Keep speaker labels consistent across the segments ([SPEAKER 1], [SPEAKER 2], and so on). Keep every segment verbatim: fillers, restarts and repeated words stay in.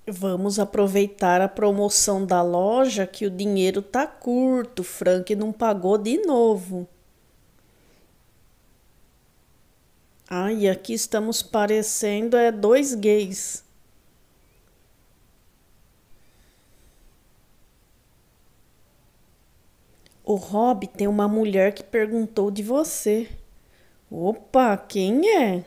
[SPEAKER 1] Vamos aproveitar a promoção da loja que o dinheiro tá curto. Frank não pagou de novo. Ai, aqui estamos parecendo é dois gays. O Rob tem uma mulher que perguntou de você. Opa, quem é?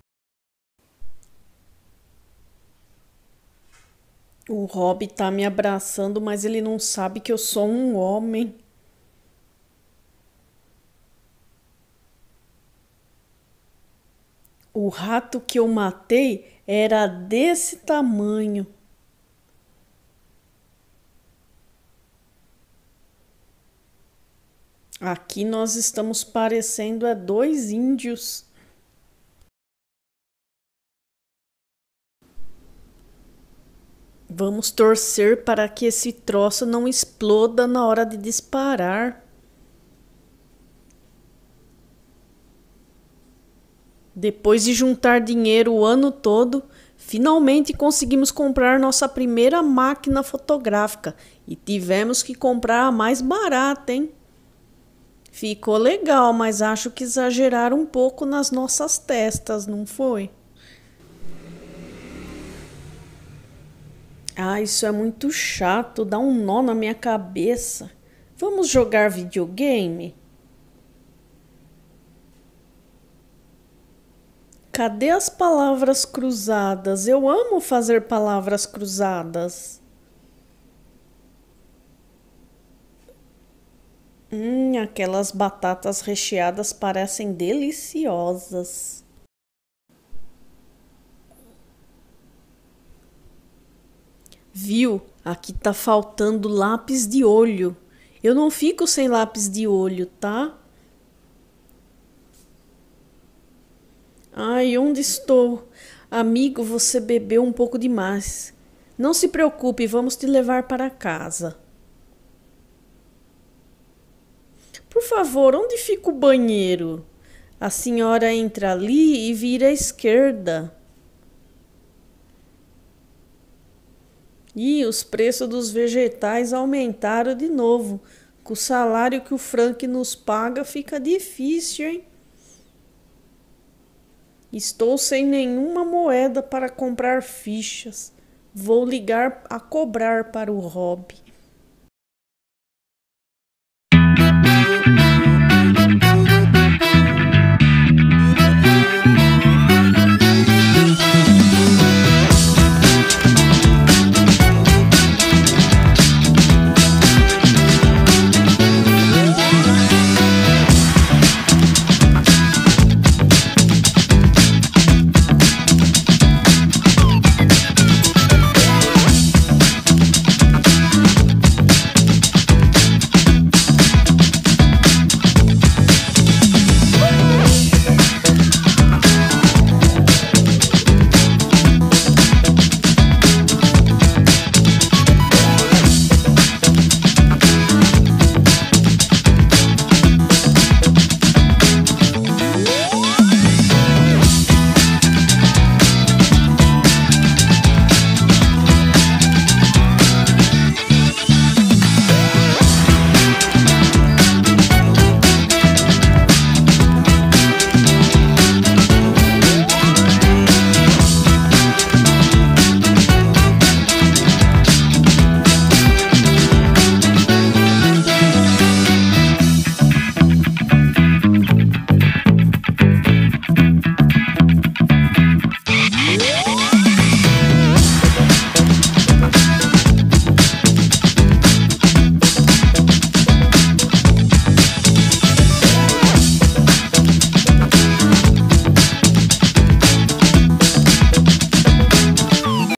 [SPEAKER 1] O Rob tá me abraçando, mas ele não sabe que eu sou um homem. O rato que eu matei era desse tamanho. Aqui nós estamos parecendo é dois índios. Vamos torcer para que esse troço não exploda na hora de disparar. Depois de juntar dinheiro o ano todo, finalmente conseguimos comprar nossa primeira máquina fotográfica e tivemos que comprar a mais barata, hein? Ficou legal, mas acho que exageraram um pouco nas nossas testas, não foi? Ah, isso é muito chato, dá um nó na minha cabeça. Vamos jogar videogame? Cadê as palavras cruzadas? Eu amo fazer palavras cruzadas. Hum, aquelas batatas recheadas parecem deliciosas. Viu? Aqui tá faltando lápis de olho. Eu não fico sem lápis de olho, tá? Ai, onde estou? Amigo, você bebeu um pouco demais. Não se preocupe, vamos te levar para casa. Por favor, onde fica o banheiro? A senhora entra ali e vira à esquerda. E os preços dos vegetais aumentaram de novo. Com o salário que o Frank nos paga, fica difícil, hein? Estou sem nenhuma moeda para comprar fichas. Vou ligar a cobrar para o Rob.